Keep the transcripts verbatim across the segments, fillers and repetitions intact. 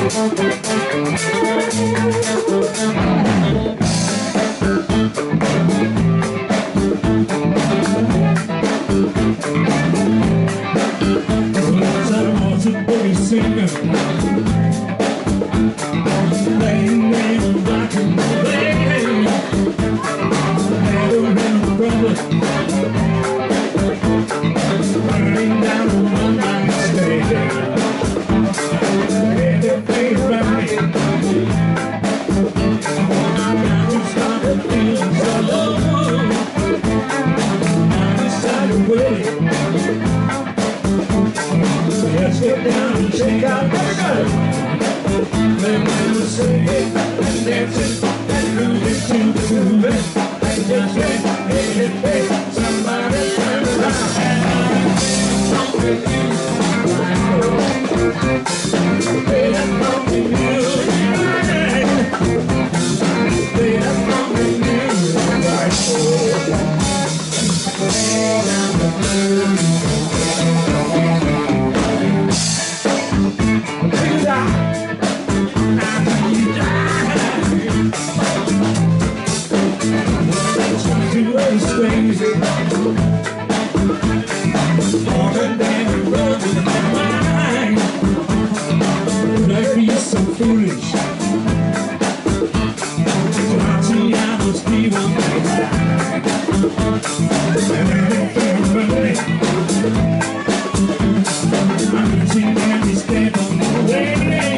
Let's get down and shake out the gun. Let me say it and dance it and move it to the groove. And just say, hey, hey, hey, somebody turn around and I'm with you. Play that funky music right. Play that funky music right. Lay down the blues. Crazy, walking down the road with my mind. Could I be so foolish? Watching I was leaving my side, and everything running. I'm reaching down this step on the way.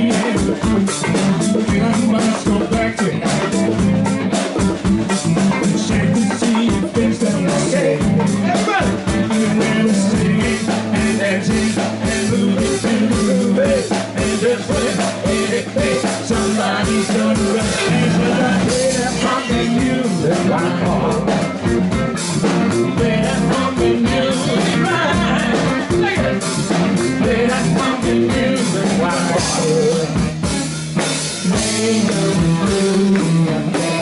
I must go back to it. Somebody's gonna run and I play that funky music right on. Play that funky music right. Play that funky music right on. Play the blues.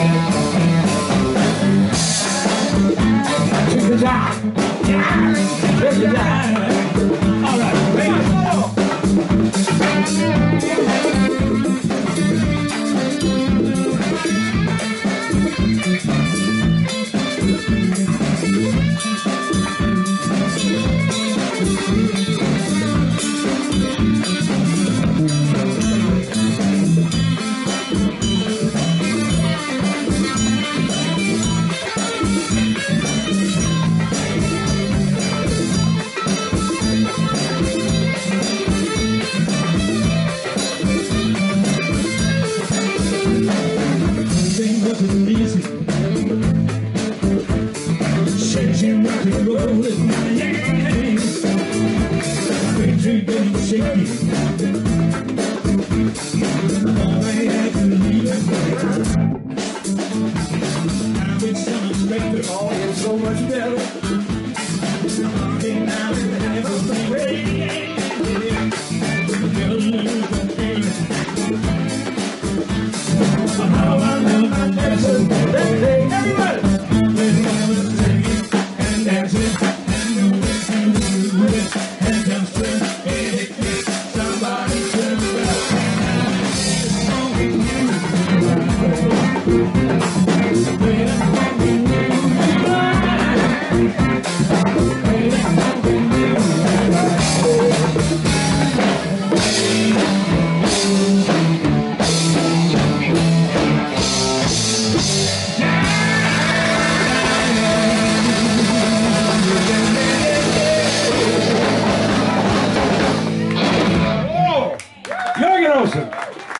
Check this out. Check this out. All right, play it more. Easy. Changing rock and roll is my name. Victory getting shaky.